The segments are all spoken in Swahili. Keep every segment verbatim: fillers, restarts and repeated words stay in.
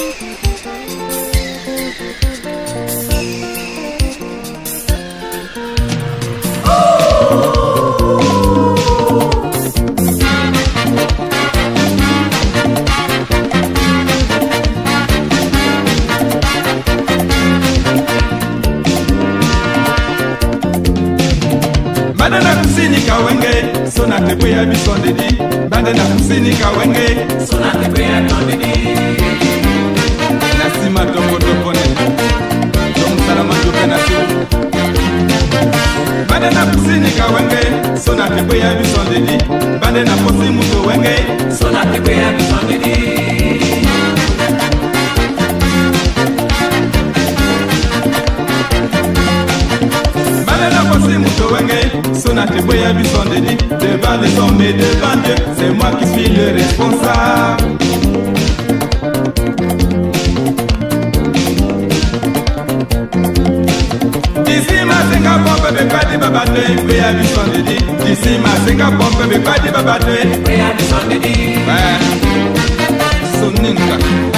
Bandana kusini kawenge, sona tepe ya bisondedi. Bandana kusini kawenge, sona tepe ya bisondedi. Nasima toko toko ne, tomu salama joke na siu. Bandana kusini kawenge, sona tepe ya bisondedi. Bandana kosi muto wenge, sona tepe ya bisondedi. Sona te voy à bisondedi. Devant les hommes et devant Dieu, c'est moi qui suis le responsable. D'ici ma senga pompe be pas di babate, voy à bisondedi. D'ici ma senga pompe be pas di babate, voy à bisondedi. Ouais, soninka.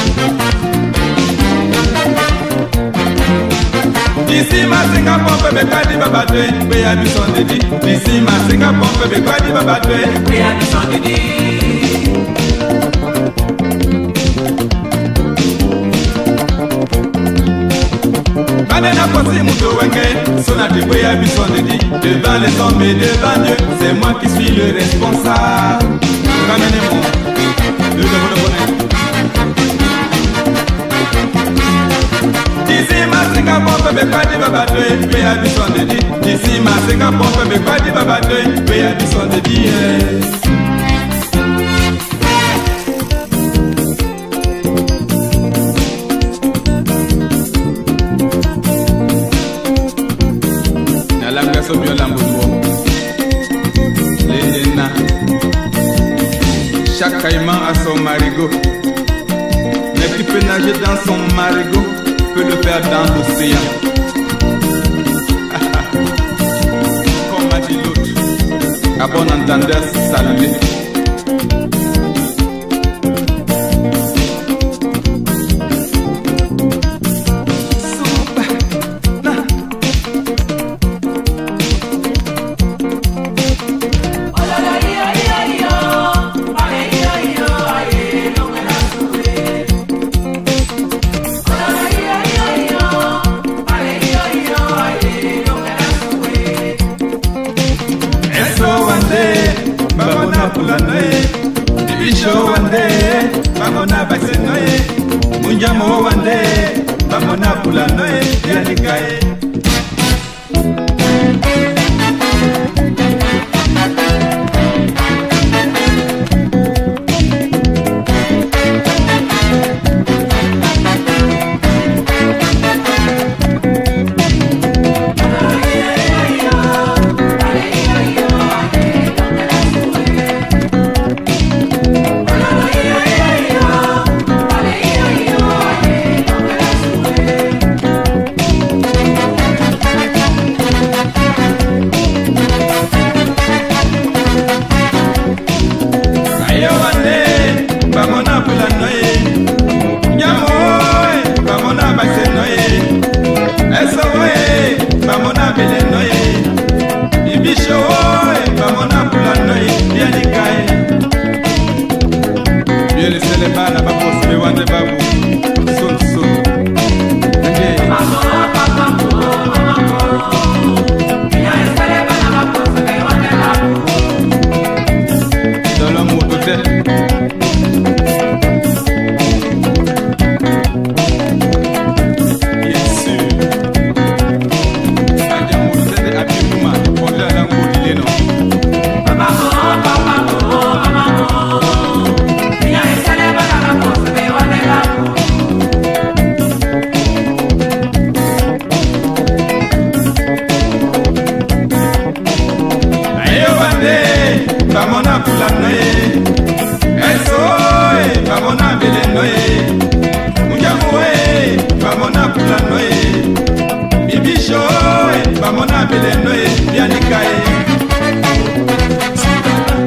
D'ici ma senga pompe be pas di babate, voy à bisondedi. D'ici ma senga pompe be pas di babate, voy à bisondedi. Bandana kosi muto wenge, sona te voy à bisondedi. Devant les hommes et devant Dieu, c'est moi qui suis le responsable. Ramenez-moi, le développement. D'ici ma senga pompe be pas di babate, voy à bisondedi. D'ici ma senga pompe be pas di babate, voy à bisondedi. Chaque caïman a son marigot, mais qui peut nager dans son marigot peut le faire dans l'océan. Comme a dit l'autre, à bon entendeur, salut. Bamona basenoye, munjamo wande, bamona pulanoye, yanikaye.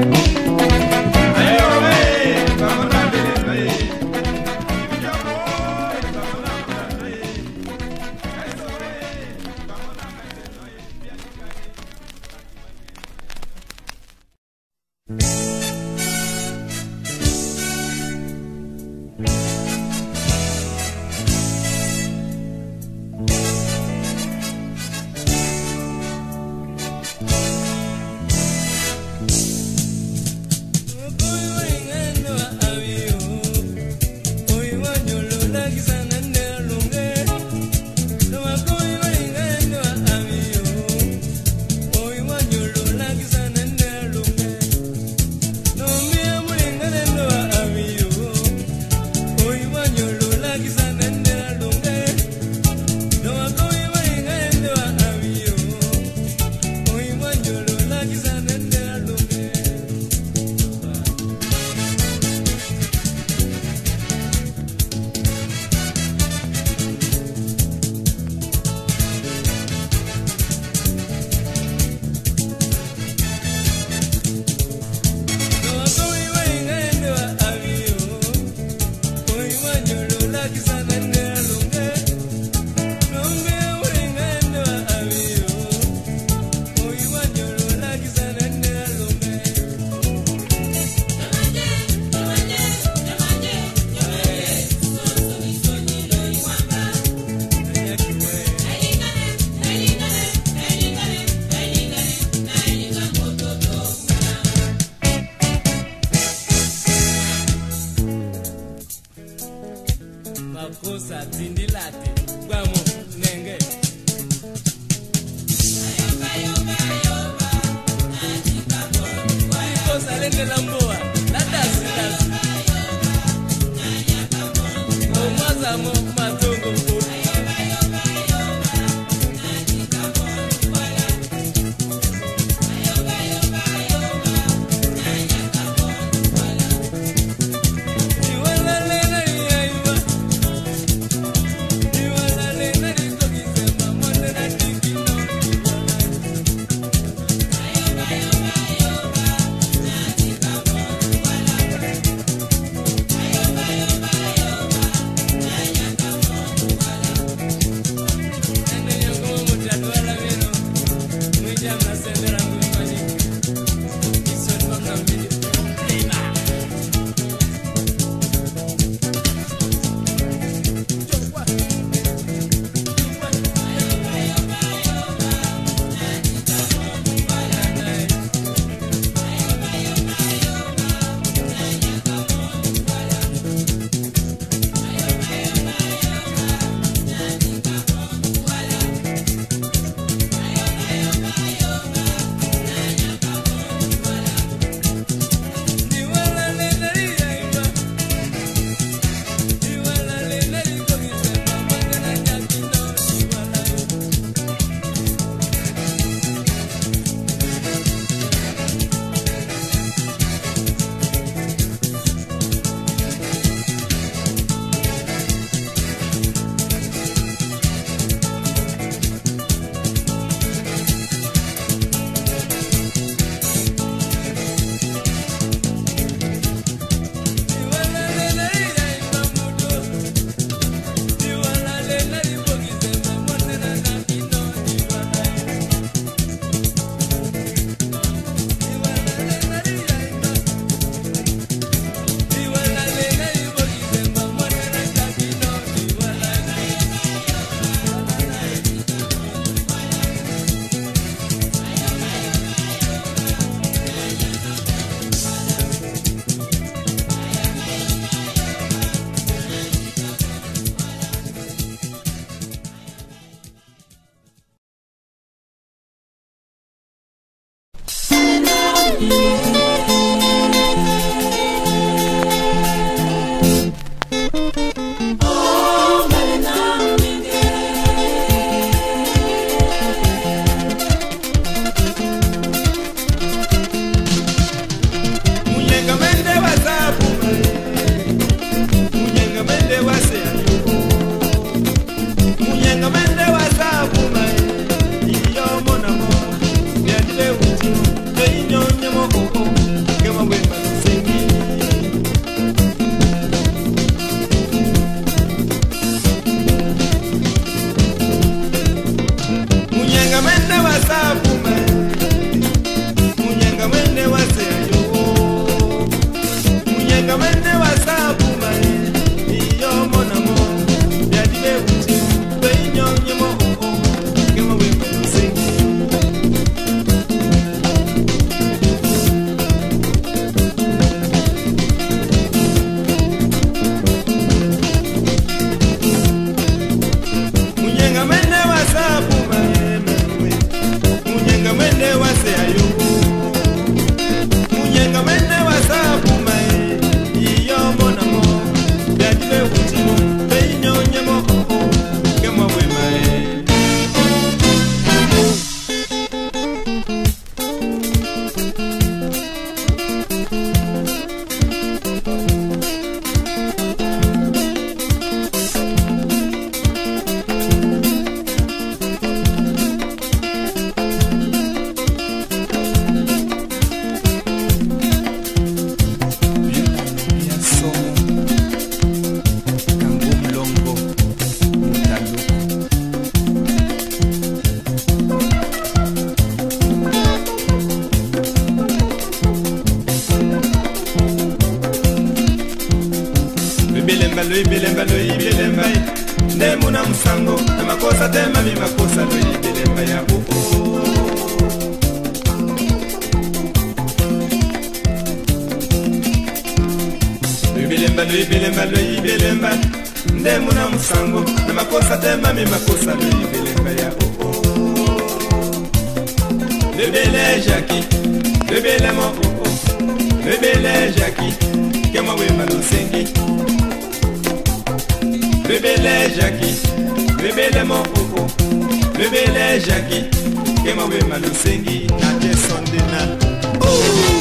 Ayo, hey, vamos a ver, Kosa zindilate Gwamo nenge Kosa lende lamboa Latasi lasi Omaza mo matongo lui bilemba lui bilemba nde muna musango na makosa tema mi makosa lui bilemba ya buko lui bilemba lui bilemba lui bilemba nde muna musango na makosa te mami makosa bebelenga ya oh oh bebele Jackie bebele mo oh oh bebele Jackie kema we malusengi bebele Jackie bebele mo oh oh bebele Jackie kema we malusengi na tesondena oh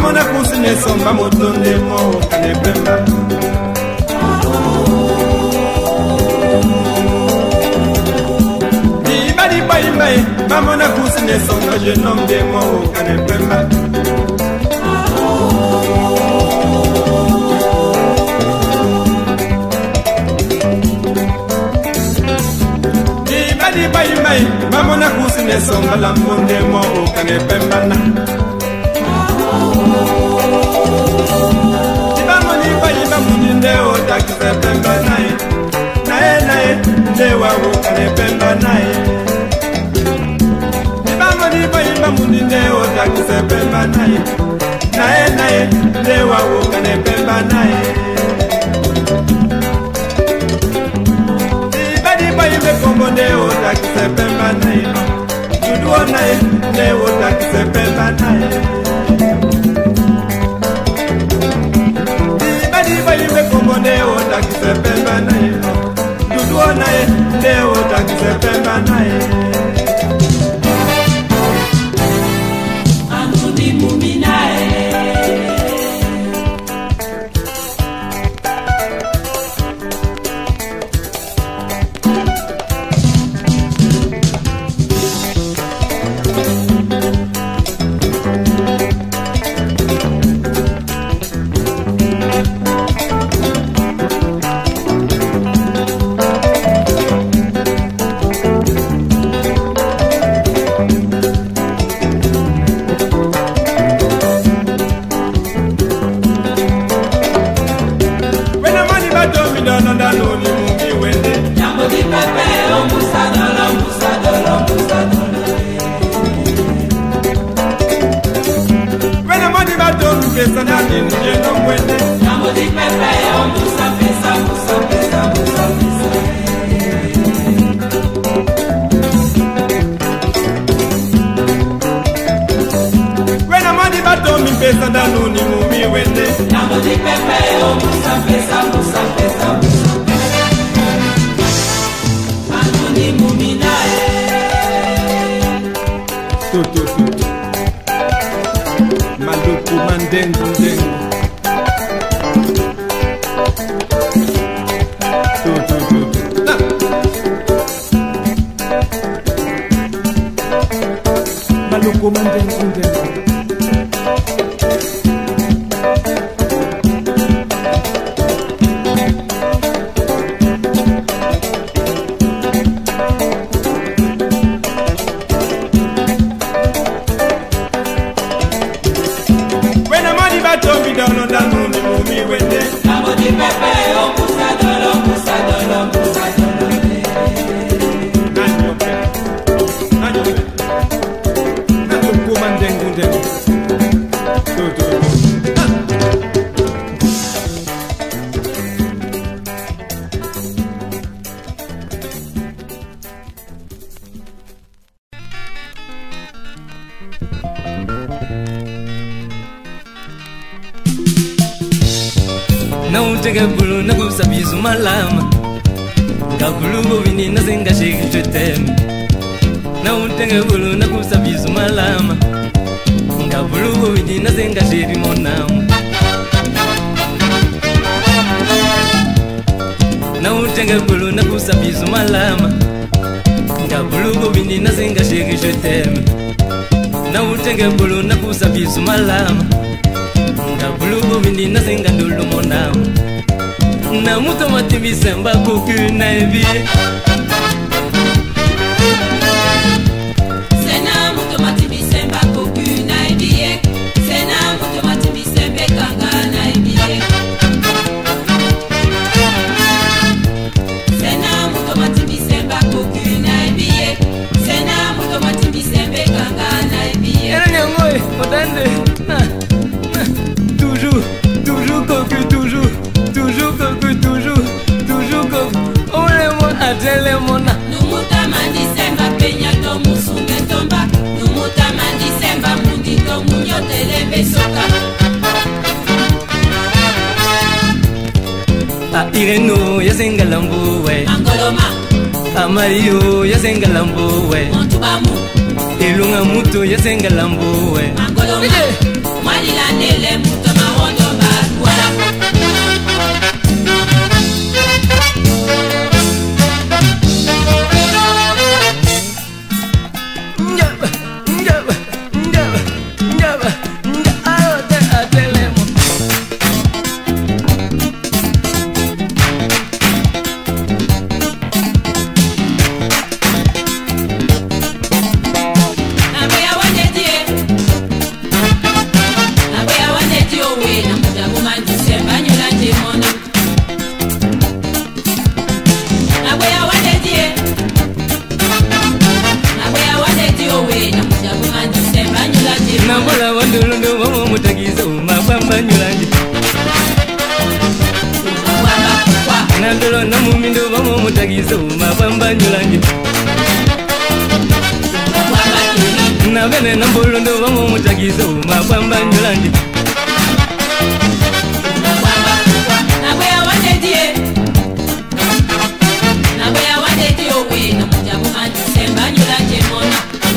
Mamona kusine somba motonde mo kane pemba. Di badi bai bai, mamona kusine somba je nomde mo kane pemba. Di badi bai bai, mamona kusine somba lamponde mo kane pemba na. Ndeo takise pemba nae, nae nae, ndewa wukane pemba nae. Ibama nipa imba mundi ndeo takise pemba nae, nae nae, ndewa wukane pemba nae. Iba nipa imbe kombo ndeo takise pemba nae, juduo nae, ndeo takise pemba nae. Como neo takise pemba nae, duduo nae, neo takise pemba nae. Amuni mumi nae. Não chega bulu na gusa bisu malama. Gabulu bovini na zinga shake je t'aime. Não chega bulu na gusa bisu malama. Gabulu bovini na zinga shake mon âme. Não chega bulu na gusa bisu malama. Gabulu bovini na zinga shake je t'aime. Não chega bulu na gusa bisu malama. Bulu bini na zinga ndulu monam na muto matibi semba kuku na ebi Sena muto matibi semba kuku na ebi Sena muto matibi sembe kanga na ebi Sena muto matibi semba kuku na ebi Sena muto matibi sembe kanga na ebi Era nyangoi odande Toujours, toujours cocu, toujours, toujours cocu, toujours, toujours cocu. Olemo atele mona. Numuta mandi semba penya to musunge tomba. Numuta mandi semba mundi to munyo telebe soka. A Ireno yasenga lambo we. Angoloma. A Mario yasenga lambo we. Montubamu. Elunga muto yasenga lambo we. Angoloma. mwalilandele muto mawondo balwala Nabene na mbolondo vamo mutagizo mabamba nyulandi Naboya wadedie Naboya wadedie owe na mujabu mandisemba nyulanje mona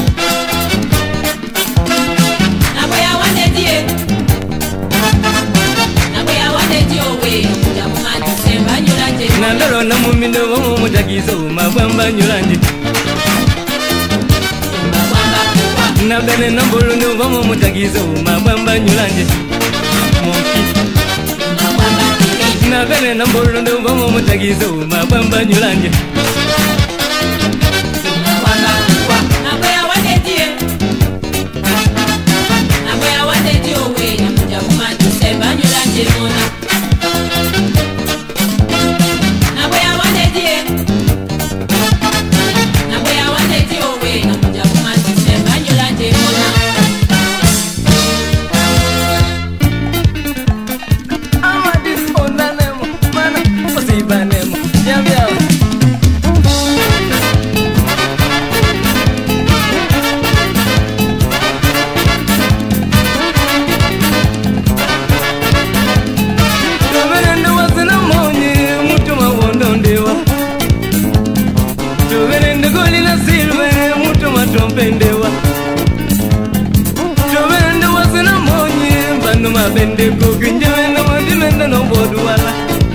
Naboya wadedie Naboya wadedie owe na mujabu mandisemba nyulanje mona Nandolo na mumindo vamo mutagizo mabamba nyulandi Nabene na mbolondo vamo mutagizo mabamba nyulandi Monkey Nabene na mbolondo vamo mutagizo mabamba nyulandi Naboya wadedie Naboya wadedie owe na mujabu mandisemba nyulanje mona Naboya wadedie Naboya wadedie owe na mujabu mandisemba nyulanje mona Amadis onanemo mana osibanemo yambia Tuverende wasina monye mutu mawondo ndewa Tuverende goli na silve mutu matrompe ndewa Tuverende wasina monye banu mabende kukunjewe na wadimende no bodu wala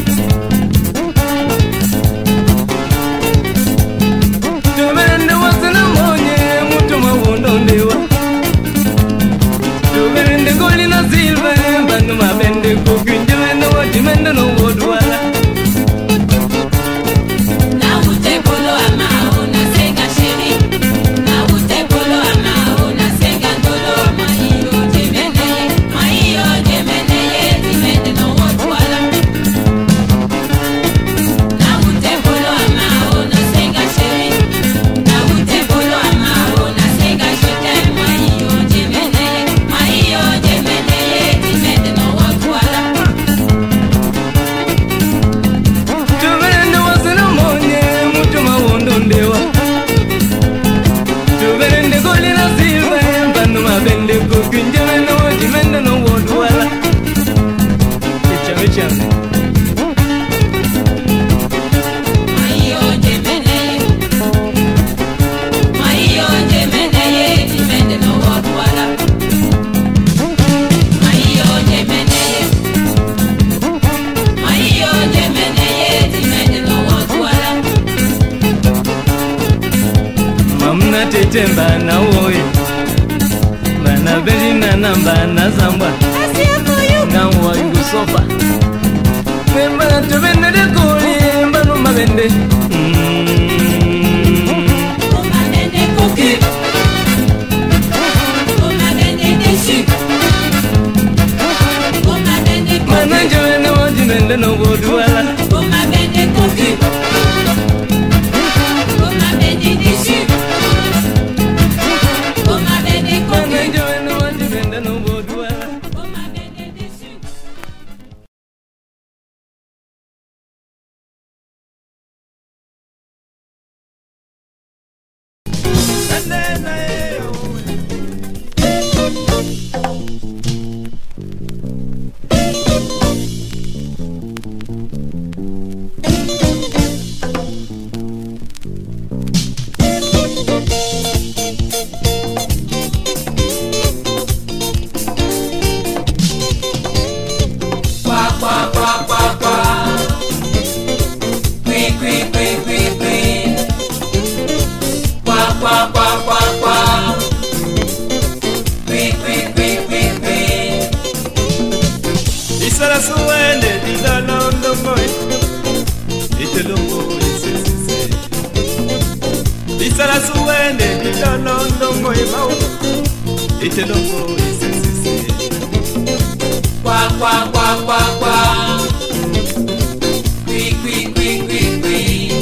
Tuverende wasina monye mutu mawondo ndewa Tuverende goli na silve banu mabende kukunjewe na wadimende no bodu wala Na ute polo amao na senga sheri Na ute polo amao na senga ndolo Maiyo jemeneye, maiyo jemeneye Dimende no wotwala Na ute polo amao na senga sheri Na ute polo amao na senga shote Maiyo jemeneye, maiyo jemeneye Dimende no wotwala Tuverende wasina monye mutu mawondo ndewa Tuverende goli na silve banu mabende kukunjewe na wadimende no bodu wala Ichame chame Maiyo jemeneye Maiyo jemeneye Dimende no wotwala Maiyo jemeneye Maiyo jemeneye Dimende no wotwala Mamna tetemba na woye Mana beli na namba na zamba Na uwa yugu sofa Mbana tuvende de goli mbanu mabende Komabende koki Komabende deshi Komabende koki Mana njewe na wadimende no bodu wala Komabende koki Komabende deshi Komabende Mana koki njewe na wadimende no bodu wala Komabende deshi Isala suende dilalondo moy Itelongo isese Isala suende dilalondo moy mau Itelongo isese Kwa kwa kwa kwa kwa Kwi kwi kwi kwi kwi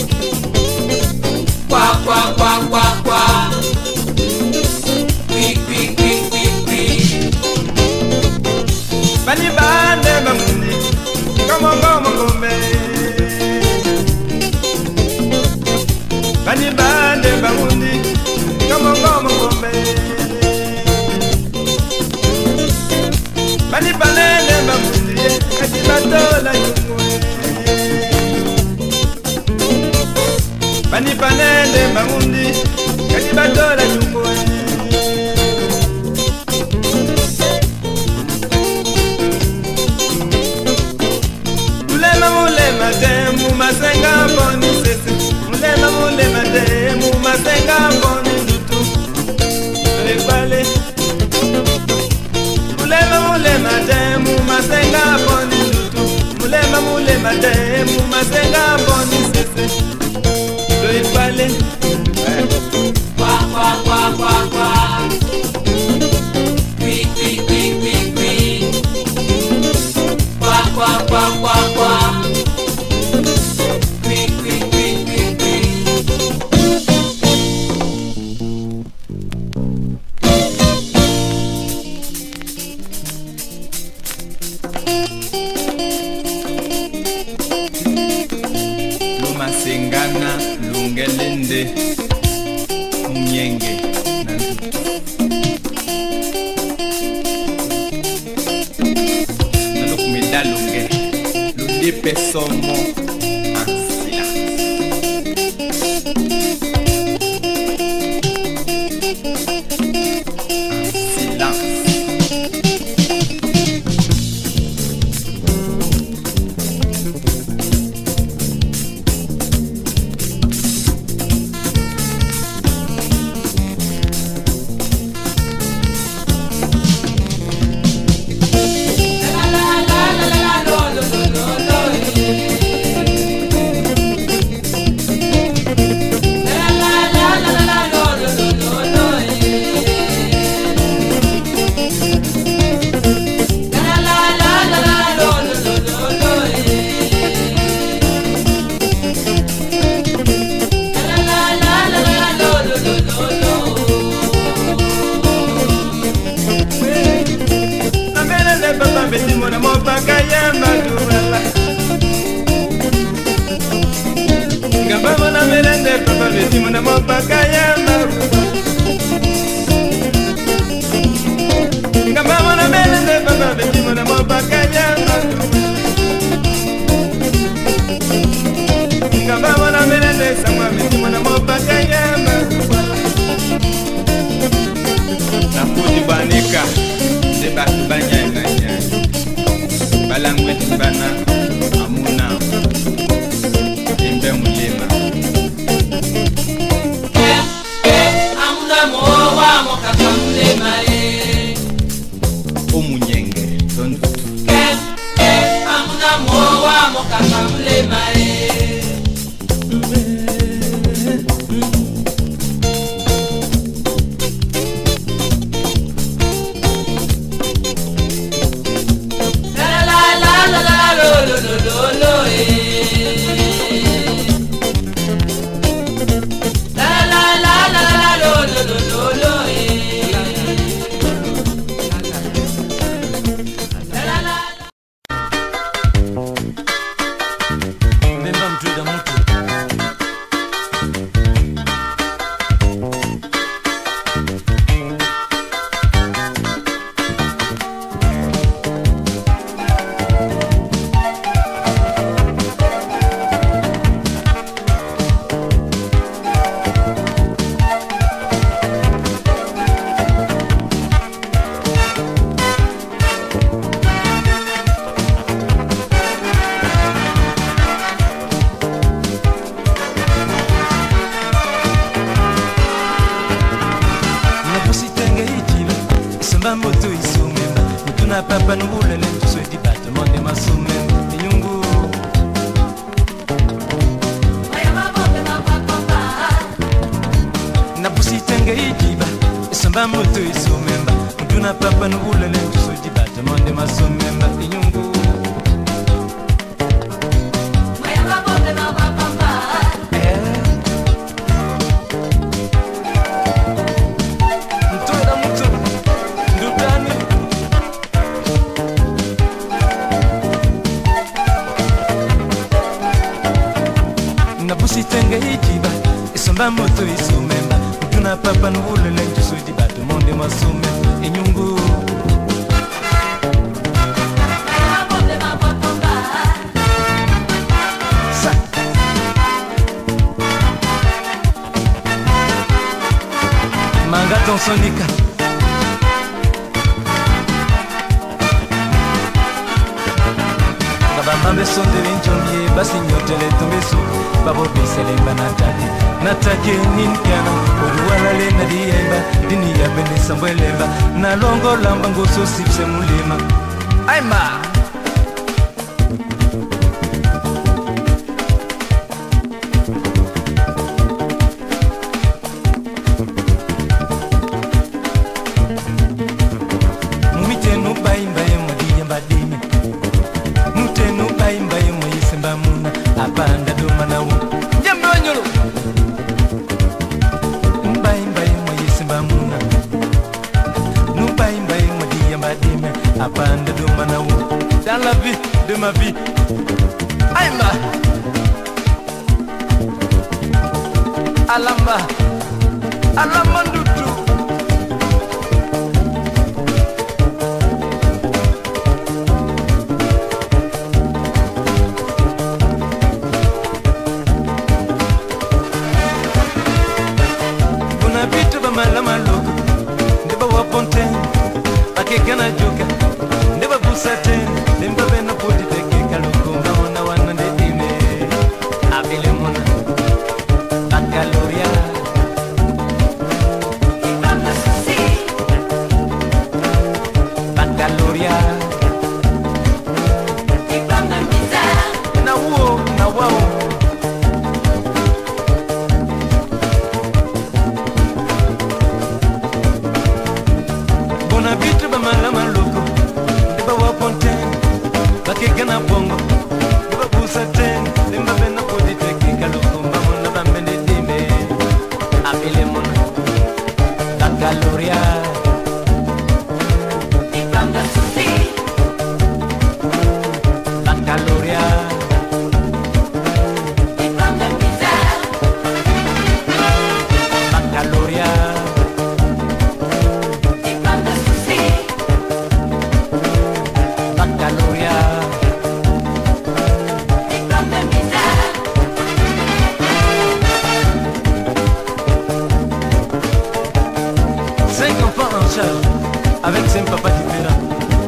Kwa kwa kwa kwa kwa Kwi kwi kwi kwi kwi Bani bande bamundi Komo komo kome Bani bande bamundi Komo komo kome Bani banene bamundi Kati batola yungwe Bani banene bamundi Kati batola yungwe Mulema mulema temu masenga boni sese Mulema mulema temu masenga boni dutu Rebale Mulema mulema temu masenga boni dutu Mulema mulema temu masenga boni sese Rebale Kwa kwa kwa kwa kwa Kwi kwi kwi kwi kwi Kwa kwa kwa kwa kwa Kwi kwi kwi kwi kwi Lumasengana lungelende Mnyenge Nanukumida lunge Ludipe somo Ansila Ansila Mona mopaka ya maruba Ngamba mona melende baba beti mona mopaka ya maruba Ngamba mona melende sama beti mona mopaka ya maruba Napudi banika Deba banya nanya Balangwe tibana Amuna Imbe mulima Mowa mokaka mulema e Omunyenge tondutu Ken, ken, amuna mowa mokaka mulema e La la la la la lo lo lo lo lo e La la la la la lo lo lo lo lo e La la la musitenge ijiba isomba moto isumemba utuna papa nubulele ntusudi bato monde masume enyungu sa manga tonsonika Bambe sonde vinchonye basi nyotele tumbesu babo biselemba natake natake ninkiana uruwala le nadiemba dini ya bende sambwelemba na longo lamba ngoso sipse mulima aima mumitenu baimba ye mudiyemba dime mutenu baimba ye muyisemba muna abanda domanawo njambonyolo baimba ye muyisemba muna nu baimba ye mudiyemba dime abanda domanawo dans la vie de ma vie aima alamba alamba ndutu Mala maloko ndeba waponte akekana joka ndeba busate ndeba bena podi teke kaloko ngaona wana ndedime abile mona bakaloria ibamba susi bakaloria ibamba miza na uo na wao Bitu ba mala maloko ndeba waponte bakekana bongo ndeba busate ndeba bena podi teke kaloko mbamona bambende dime abile mona bakaloria ibamba susi bakaloria ibamba miza bakaloria avec cinq papas différents.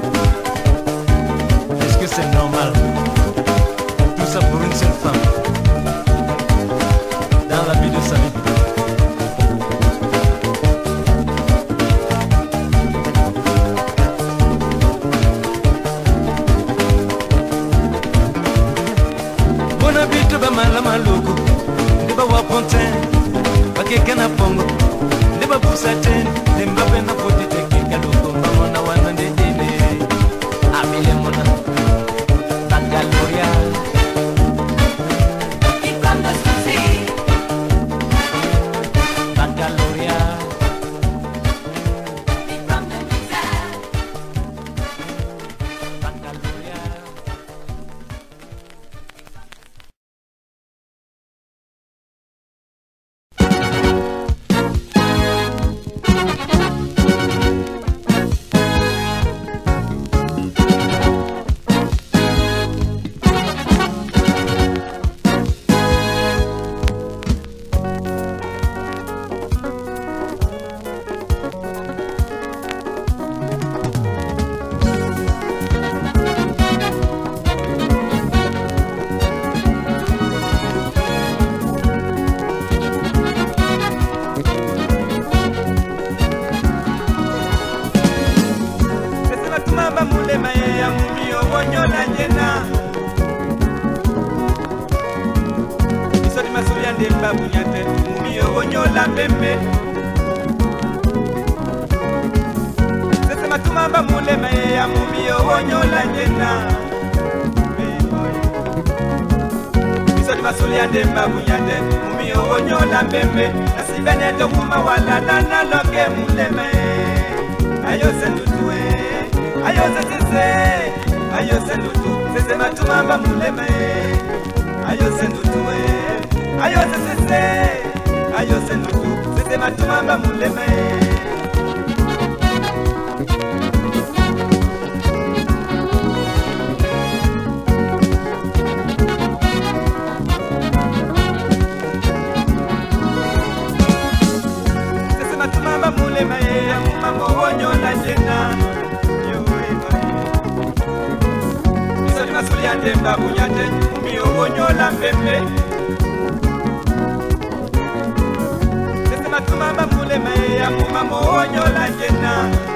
Est-ce que c'est normal? Tout ça pour une seule femme dans la vie de sa vie. Bon habite ba mala maloko ndeba waponte bakekana pongo ndeba busate ndeba bena podi teke kaloko mbamona wana ndedime abile mona bakaloria ibamba susi bakaloria ibamba miza bakaloria Matumamba mulema ya mumio wonyola njena Bisoli masuli ande mbabunyande mumio wonyola mbembe Nasibene tokuma wala nana loke mulema Ayose ndutue, ayose tise Ayose ndutu, sese matumamba mulema Ayose ndutue, ayo sese ayo sendutu sese matumamba muleme sese matumamba muleme mambo wonyola jena Masuliante mbabunyate miyo wonyola mpembe Sese matumamba mulema ya mumamo wonyola jena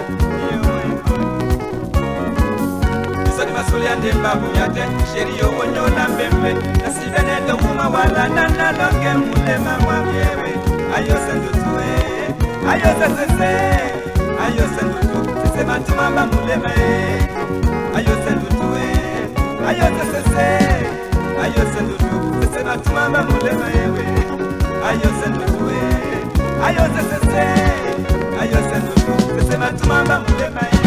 Misoni masuliante mbabunyate sheriyo wonyola mpembe Nasibeneto muma wala nana loke mulema mwamyewe Ayo sendutue, ayo sesese Ayo sendutu, sese matumamba mulema Ayo sendutue Ayo sese, ayo sendutu, sese matumamba mulema yewe. Ayo sendutu, ayo sese, ayo sendutu, sese matumamba mulema yewe.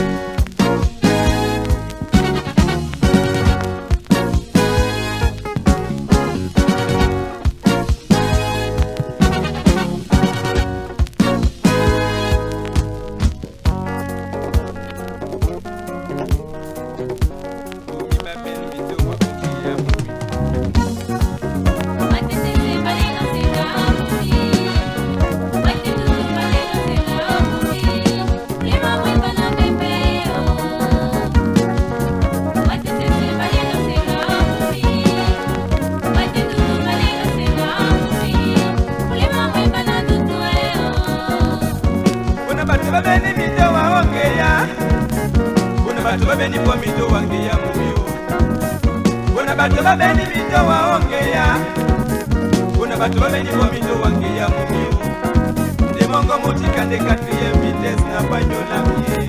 Batu babeni kwa mito wangeya mumio Kuna batu babeni mito waongeya Kuna batu babeni kwa mito wangeya mumio De mongo mutika de katrie vites na banyola mie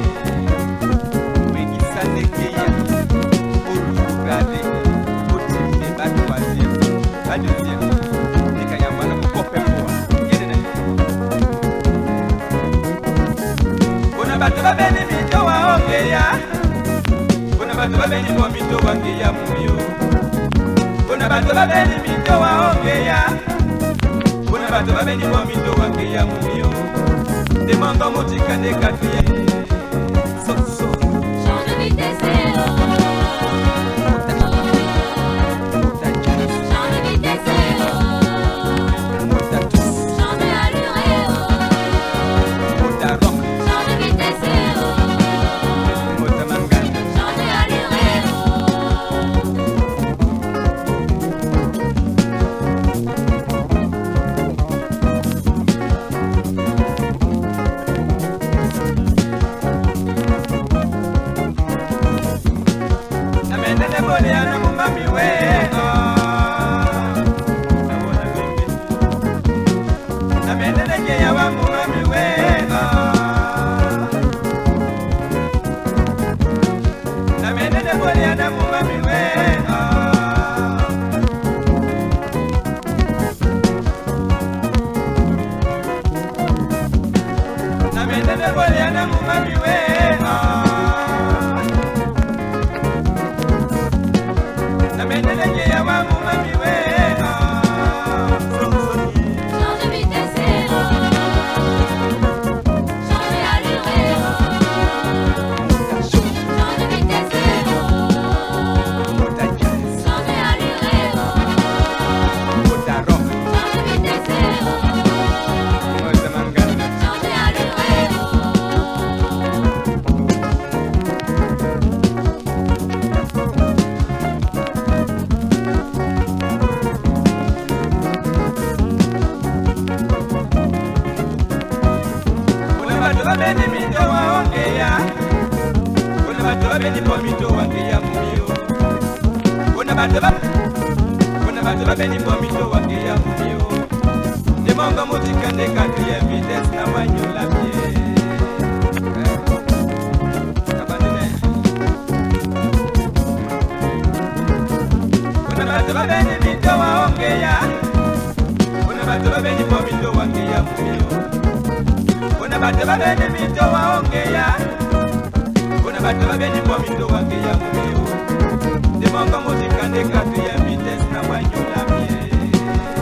Wengi sanekeya Urugade Utike batu wazia Batu zia Nika yamana kukope mwa Yede na Kuna batu babeni mito waongeya Kuna batu babeni kwa mito wangeya mumio Kuna batu babeni mito waongeya Kuna batu babeni kwa mito wangeya mumio De mongo mutika de katrie So so Change de vitesse Change de vitesse Change d'allure Muta rock Change de vitesse Muta mangana Change d'allure Namendele bole ana mumami we Namona gombe Namendele geya wa mumami we Namendele bole ana mumami we Namendele bole ana mumami we Namendele geya wa mumami we Change de vitesse Change d'allure Change de vitesse Muta jazz Change d'allure Muta rock Change de vitesse Muta mangana Change d'allure Kuna batu babeni mito waongeya Kuna batu babeni kwa mito wangeya mumio Kuna batu babeni Kuna batu babeni kwa mito wangeya mumio De mongo mutika de katrie vites na wanyola mie Abandone Kuna batu babeni mito waongeya Kuna batu babeni kwa mito wangeya mumio Kuna batu babeni mito waongeya Kuna batu babeni kwa mito wangeya mumio De mongo mutika de katrie vites na wanyola mie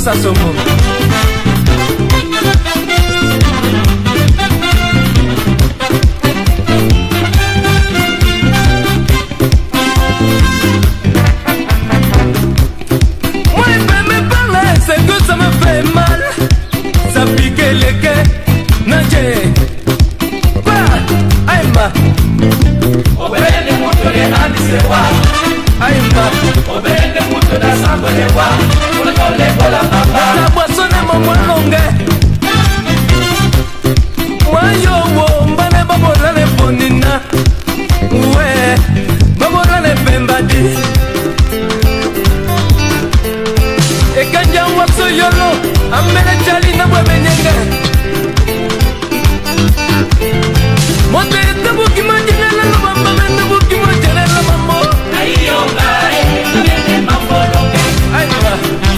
Sasomo. Moi, il peut me parler, c'est que ça me fait mal. Ça pique les quais, Nadje. Quoi? Aïma. Obende muto le nani sewa. Aïma. Obende muto da sambo le wa. Pour le bola papa. La boisson est mon moins longue. Moi yo wo mbane babola le bonina. Ouais, babola le pembadi. E kanja wakso yolo, amene chali na bwe benyenge. Mote tabuki majina la mama, mende buki majina la mama. Ayo ngae, mende mambo loke. Ayo.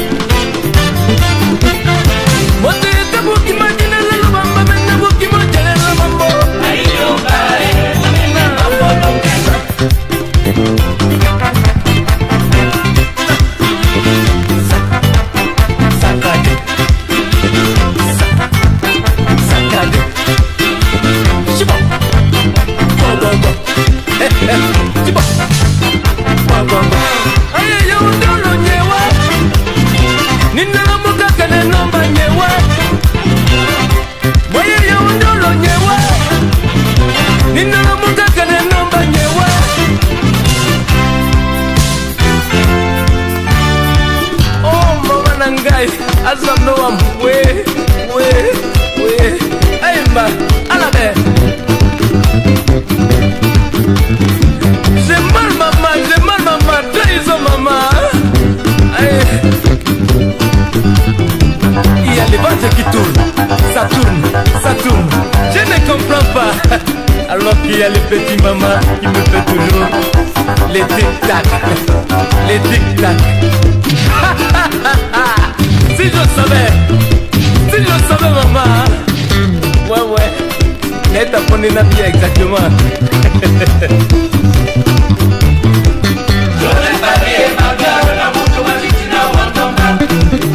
Mote tabuki majina la mama, mende buki majina la mama. Ayo ngae, mende mambo loke. Sakade. Sakade. Shibo. Go go go. Eh eh. Shibo. Go go go. Aye yo ndolo nyewa. Nina muka kana nomba nyewa. Moye yo ndolo nyewa. Nina muka kana nomba nyewa. Oh mama nangai, azam no am we we we. Aimba, alabe. J'ai mal maman, j'ai mal maman, trahison maman. Aïe. Il y a les ventres qui tournent, ça tourne, ça tourne. Je ne comprends pas. Alors qu'il y a les petits mamans qui me fait toujours les tic-tac, les tic-tac. Si je savais, si je savais maman. Ouais ouais, et t'as pris la vie exactement. J'aurais parié ma gueule, la moto ma vitina wandonga.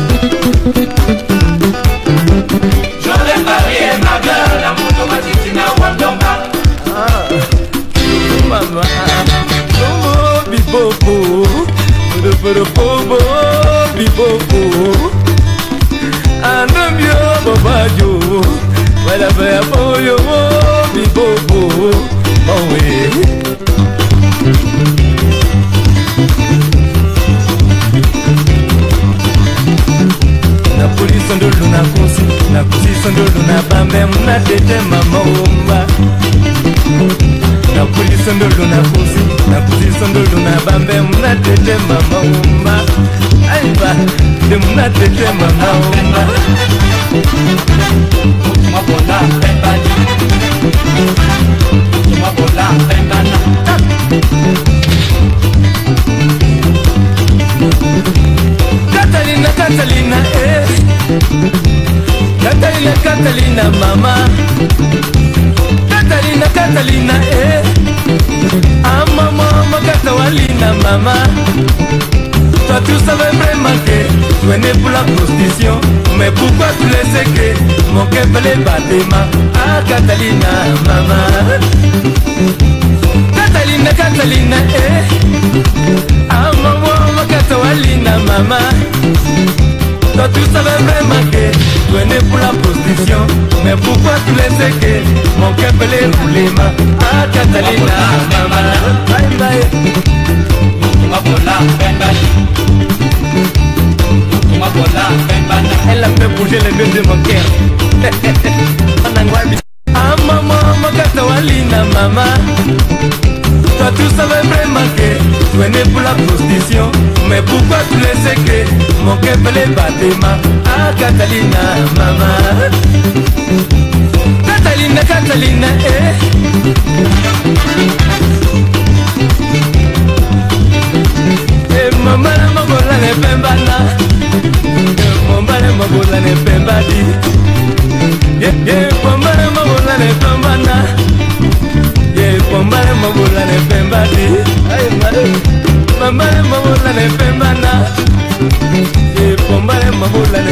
J'aurais parié ma gueule, la moto ma vitina wandonga. Ah, maman, oh bibobo, bibobo, bibobo, ando bio babajo, wala baya boyo, bibobo, oh oui. Na polisi ndolo na kusi, na kusi ndolo na bambe muna tete mama omba. Na polisi ndolo na kusi, na kusi ndolo na bambe muna tete mama omba. Aiba, de muna tete mama omba. Mutuma bola pembani. Mutuma bola pembana. Catalina, Catalina, eh. Catalina, Catalina, mama. Catalina, Catalina, eh. Ah, maman, Catalina, mama. Toi, tu savais vraiment que tu es né pour la prostitution. Mais pourquoi tu laissais que mon cœur fait les bâtiments? Ah, Catalina, maman. Catalina, Catalina, eh. Ah, maman, Catalina, maman. Toi, tu savais vraiment que tu es né pour la prostitution. Mais pourquoi tu laissais que mon cœur fait les roulements? Ah, Catalina, maman. Bye bye. Mutuma bola pembani. Mutuma bola pembana. Elle a fait bouger les deux de mon cœur. Ah maman, Catalina, maman. Toi tu savais vraiment que tu es né pour la prostitution. Mais pourquoi tu laissais que mon cœur fait les bâtiments? Ah Catalina, maman. Catalina, Catalina, eh. Eh maman, maman, ne pembana. Maman, maman, ne pembadi. Yeah, yeah, maman, maman, ne pembana. Yeah, maman, maman, ne pembadi. Ay, maman, maman, maman, ne pembana. Yeah, maman, maman,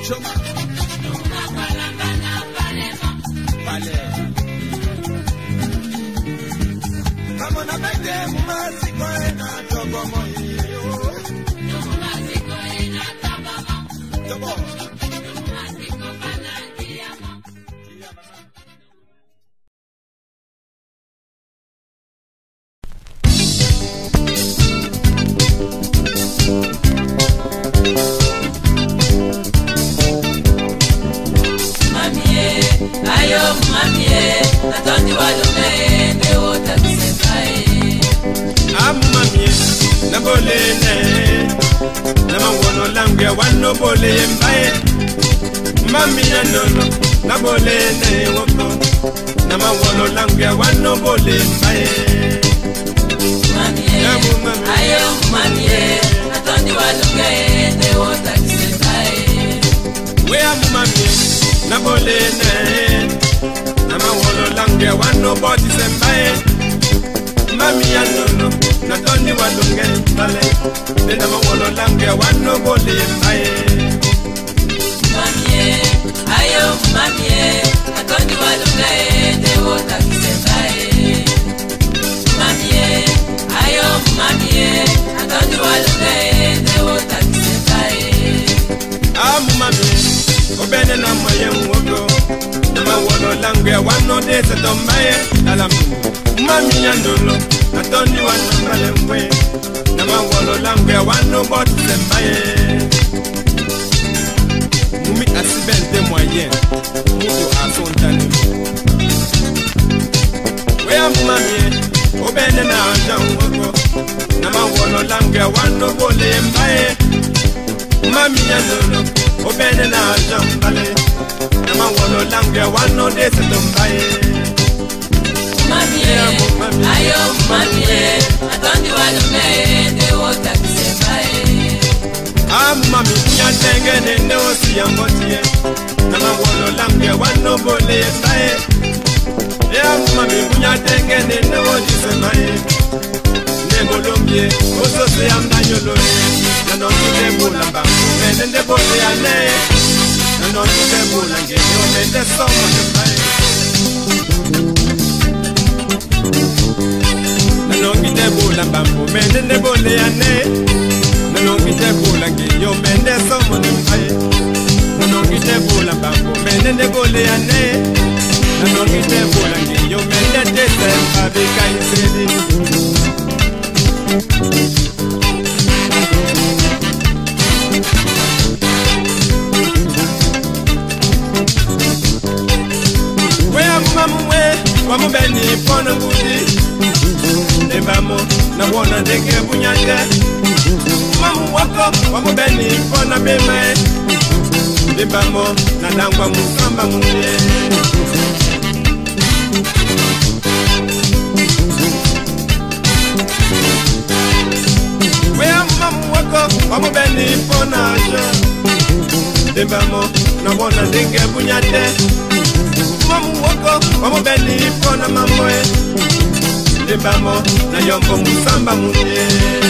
Choma. Vale. Vamos na bete mumaziko ena tobo moyo. Mumaziko ena tobo mo. Tobo. Mumaziko bana diamo. Ayo mamie, atandi walome ne otakisekai. Amu mamie, na bolene, na mawono langue wano bole mbae. Mami ya nono, na bolene woko, na mawono langue wano bole mbae. Mamie, ayo mamie, atandi walome ne otakisekai. We amu mamie. Na bolene, na mawolo langue wano body sembae. Mami ya nono, na toni walunge mbale. Na mawolo langue wano bole mbae. Mamie, ayo mamie, na toni walunge de wota kisembae. Mamie, ayo mamie, na toni walunge de wota kisembae. Amu mamie. Obene na moye mwoko na mawolo langue wano de se tombaye alamu mami ya ndolo na toni wano mbale mwe na mawolo langue wano boti sembaye mumi asibente moyen mutu asontani wea mumami obene na anja mwoko na mawolo langue wano bole mbaye mami ya ndolo obene na jambale na mawolo langue wano de se tombaye. Mamie, ayo mamie, atandi walome de wota kisembae. Amu mami kunya tenge nene osi yambotie na mawolo langue wano bole mbaye. Amu mami kunya tenge nene odi sembaye. Nebolombie oso se amdanyolore na nonde bolamba mende bole ane. No te bulan que yo me desomo de país. No te bulan bambu me de boleane. No te bulan que yo me desomo de país. No te bulan bambu me de boleane. No te bulan que yo me desomo de país. Wamu beni pono budi Nebamo na wana deke bunyande Mamu wako wamu beni pona beme Nebamo na dangwa musamba munye Wea mamu wako wamu beni pona aja Nebamo na wana deke bunyande Mamu wako, wamu beni pona mamoe Libamo, na yombo musamba munye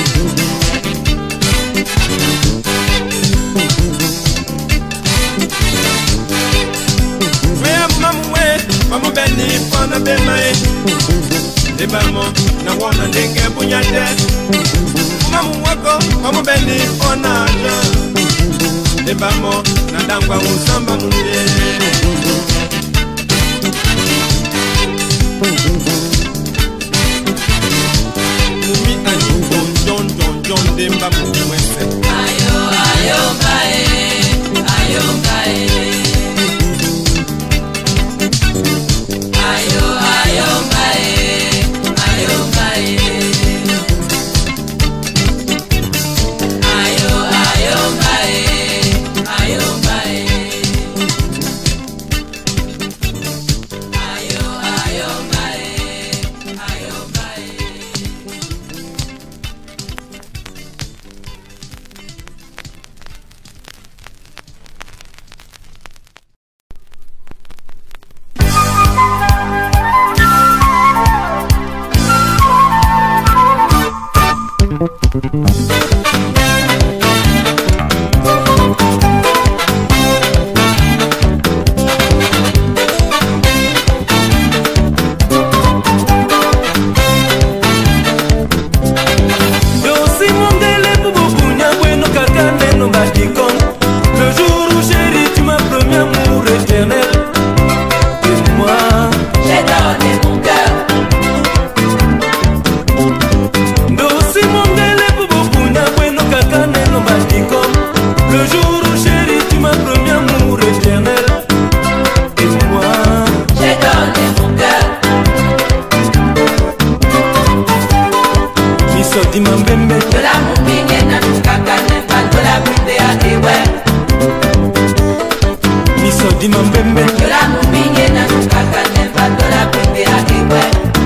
Wea mamwe, wamu beni pona bemae Libamo, na wana denge bunyate Mamu wako, wamu beni pona aja Libamo, na dangwa musamba munye Mumi ani don don don don demba mwese. Ayo ayo bae, ayo bae. Ayo ayo bae, ayo bae. Ayo ayo bae, ayo bae. Ayo ayo bae, ayo bae. di mambembe Dola mubinge na tukaka nemba dola binde adewe Miso di mambembe Dola mubinge na tukaka nemba dola binde adewe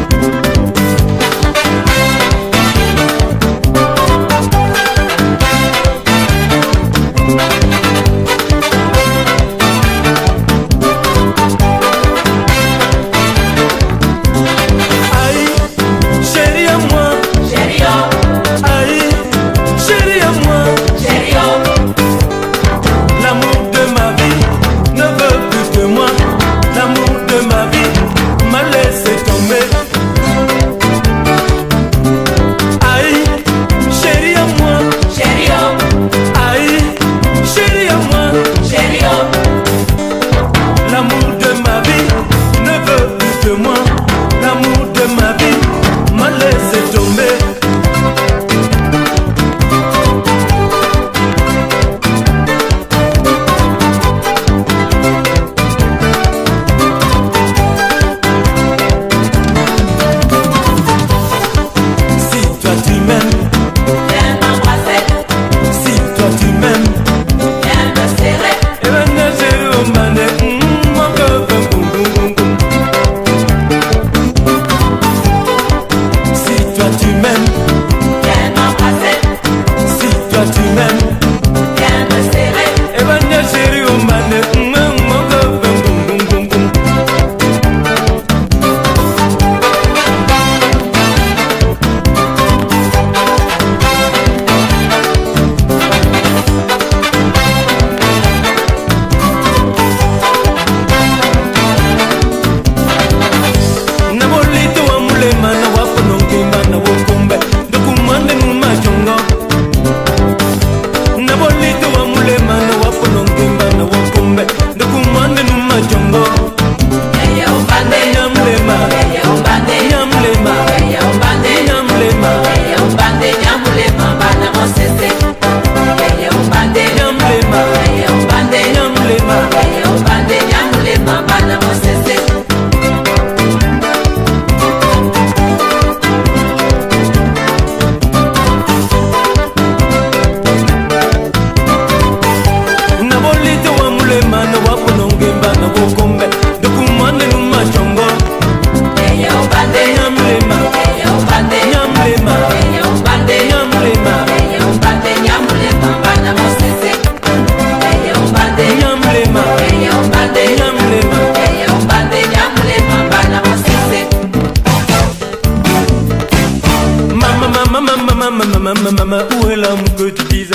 Maman, où est l'homme que tu disais?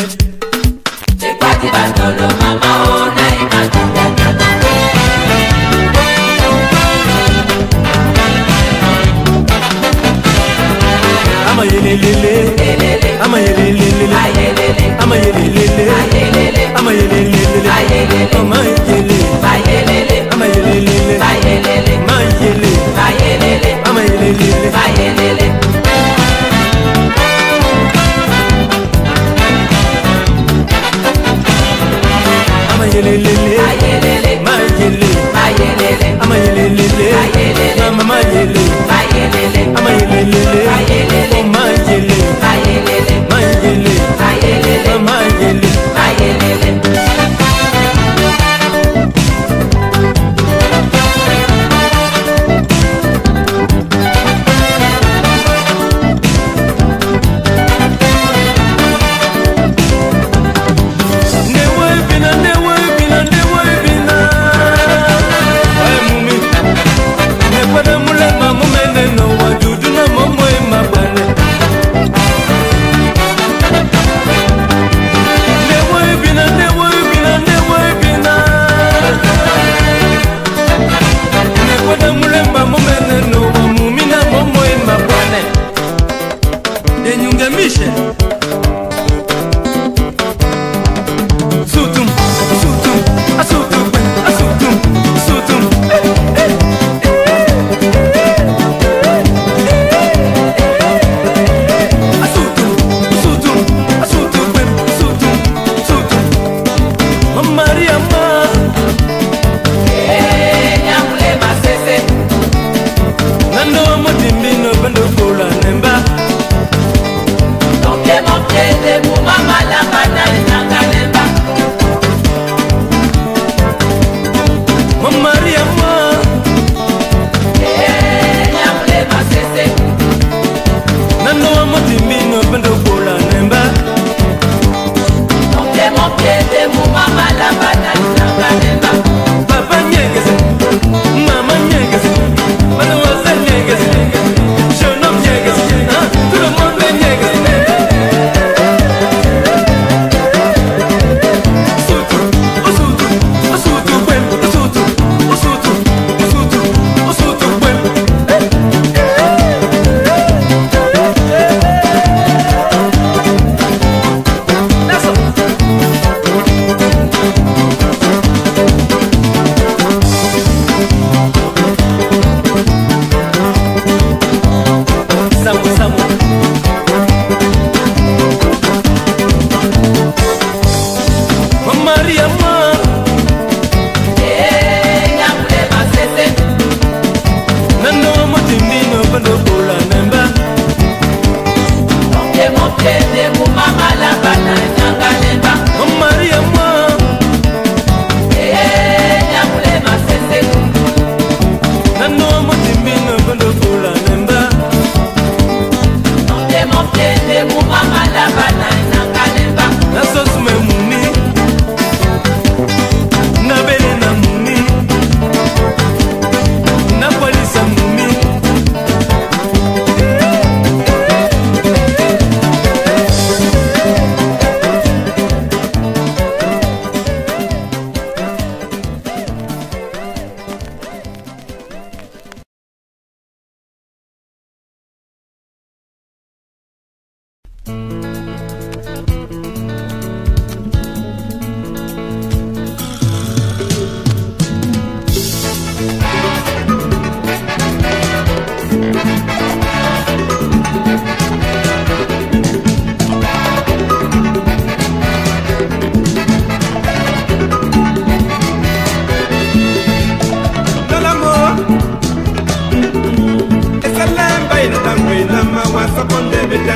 C'est pas du batolo, maman, on a Amayelele, amayelele, amayelele, amayelele, amayelele,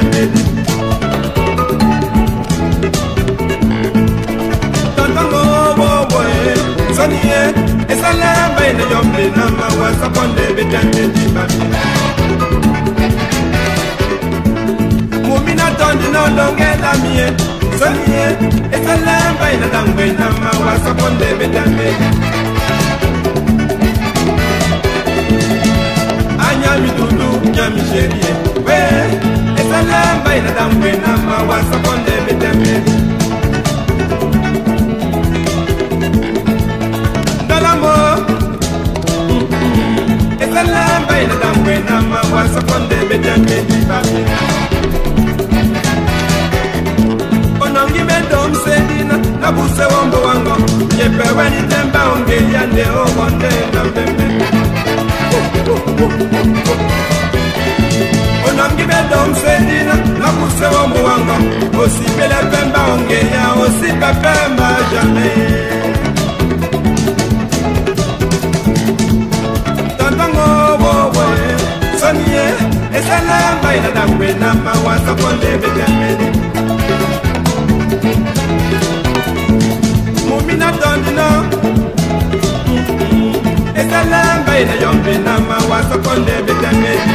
betamedi Tantango bobo e Sonie Esalamba ina yombe nama Wasaponde betamedi babi Mumina tondi no longe la mie Sonie Esalamba ina dangwe nama Wasaponde betamedi Nyami dudu, nyami sherie We, esa lamba ina damwe nama Wasa konde beteme Dalamo Esa lamba ina damwe nama Wasa konde beteme Onongi medom sedina Nabuse wombo wango Yepe weni temba onge yande Ogonde na mbembe Onangi bedom sedina Nabuse wombo wango Osi pele pemba onge ya Osi pepemba jamais Tantango wowo Sonie Esa lamba ina dangwe nama Wasa konde betemedi Mumina tondina Esa lamba ina yombe nama Wasa konde betemedi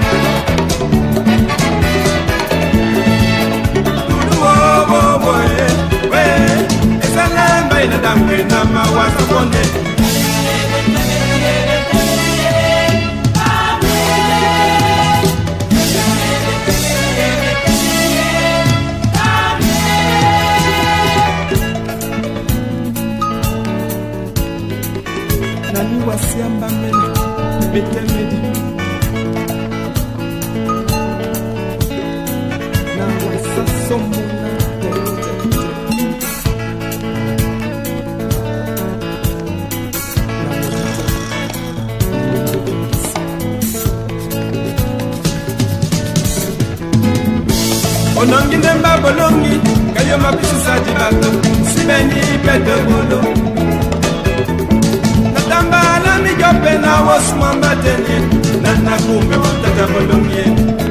Dudu wo wo wo we Esa lamba ina dangwe nama Wasa konde Nani wasiamba mene betemedi Na wasa somuna Onongi nemba bolongi Kayo mabisu saji bato Sibeni pete bolo Natamba na mi jope na wasman bateni Nana kumbe watata bolongi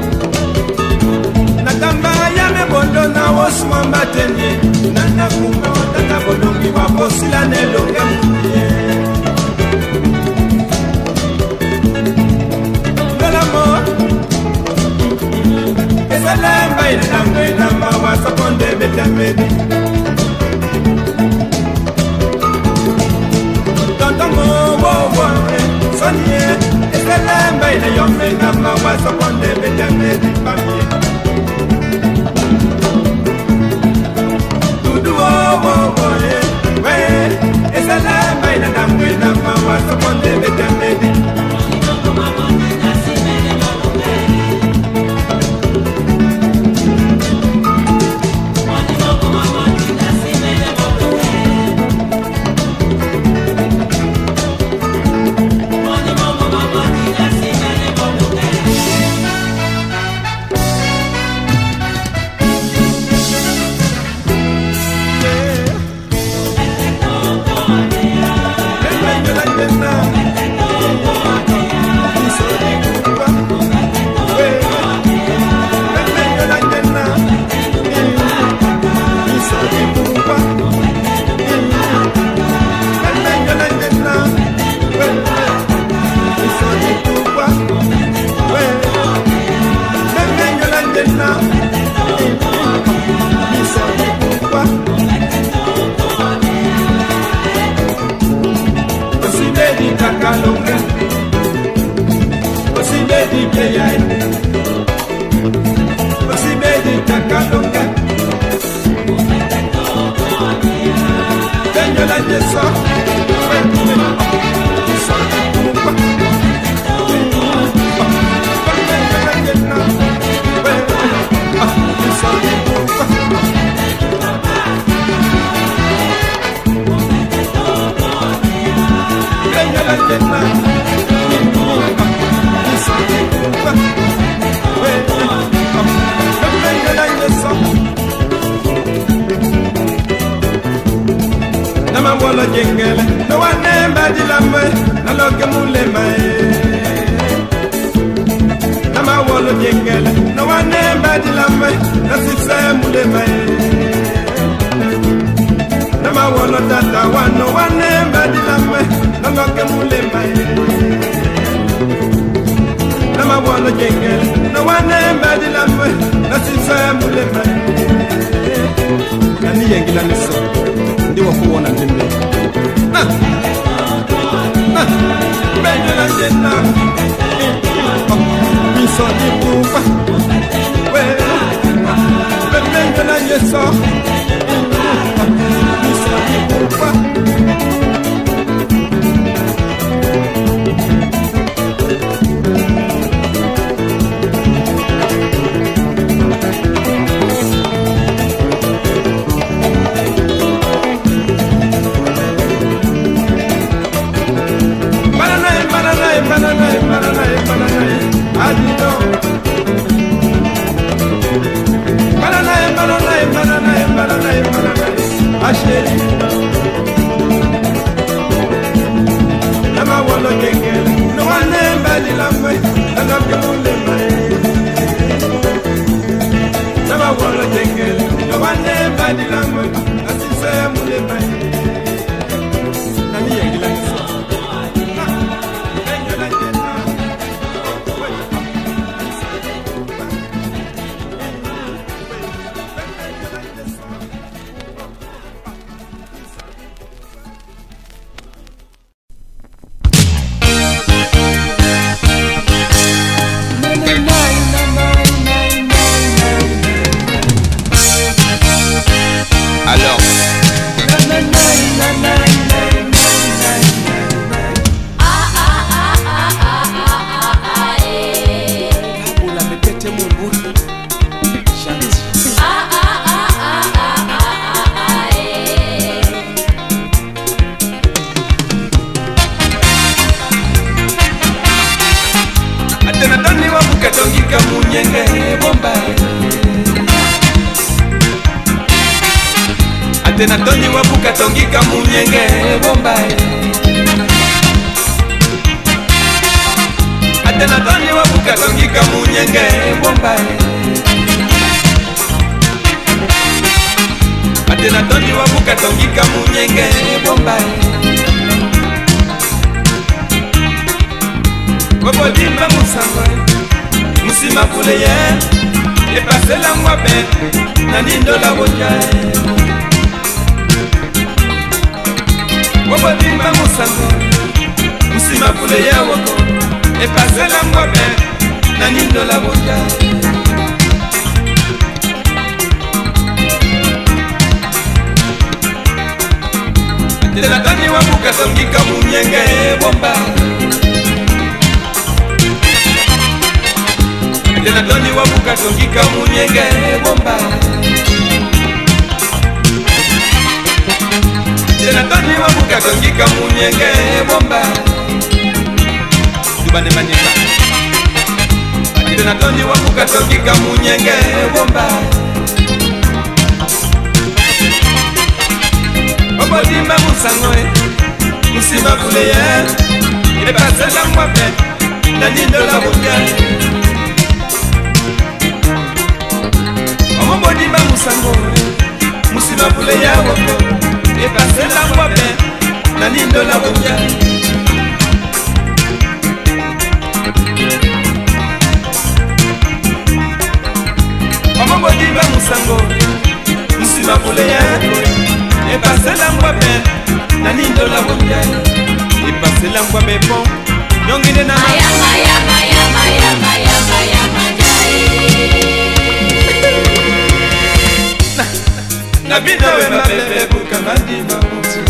Natamba ya me bondo na wasman bateni Nana kumbe watata bolongi Waposila nelonge mundie Nolamo Esa lemba ina nangwe nama Wasa konde betamedi Tantango wowo Sonie Esa lemba ina yombe nama Wasa konde betamedi Pamie Dudu wowo We Esa lemba ina nangwe nama Wasa konde betamedi Namambolo jengele, no wanemba dilamwe, naloke mulema. Namambolo wano jengele no wane mbadi lambe na sise mulema na ma wano tata wano wane mbadi lambe na loke mulema na ma wano jengele no wane mbadi lambe na sise mulema na ni yengila niso ndi wakuona ndimbe na na benyo na jena miso di pupa we benyo na yeso miso di pupa Tena Tony wabuka tongika munyenge bomba Atena Tony wabuka tongika munyenge bomba Atena Tony wabuka tongika munyenge bomba Bobo dimba musangwe Musima kuleye E passe la mwabe Nanindo la wojae Wabo dimba musango Musima kule ya wako E pase la mwabe Na nindo la boja Tena tani wabuka tongika munyenge bomba Tena tani wabuka tongika munyenge bomba Tena tani wabuka tongika munyenge bomba Dubane manyika Tena tani wabuka tongika munyenge bomba Bobo dimba musangoe Musima kuleye Ile pase la mwape Na nindo la bunga Bobo dimba musangoe Musima kuleye wako E passe la mwabe Na nindo la bunga Omo dimba musango Musima kule yako E passe la mwabe Na nindo la bunga E passe la mwabe bon Nyongine na Maya maya maya maya maya maya maya Na vida we mabebe buka mandima mutu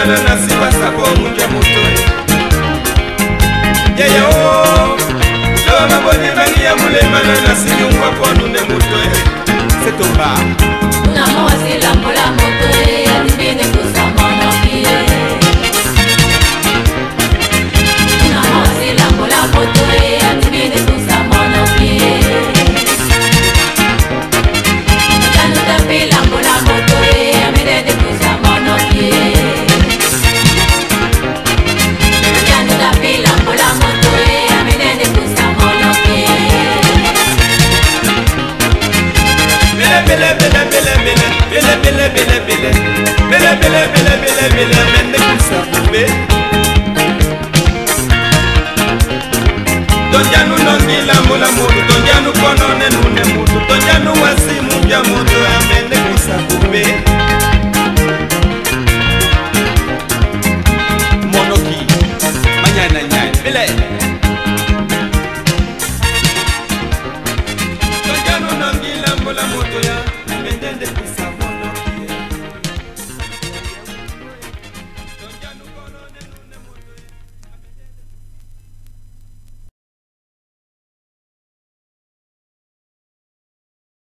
mana na siwa sabo munja moto Yaya o Lawa mabonye bangi ya mule mana na sili ngwa ponu ne moto C'est ton bar Una mozi la mola moto Adibine kusa mono kie Una mozi la mola moto Adibine kusa mono kie Kanu tapi la mola moto Amide de kusa mono kie Kanu tapi la mola moto Amide de kusa mono kie Bele bele bele bele bele bele bele bele bele bele bele bele bele mende kusa kube Tonjanu nongi la mula mudu tonjanu kono ne nune mudu tonjanu wasi munja mudu amende kusa kube Monoki manyana nyai bele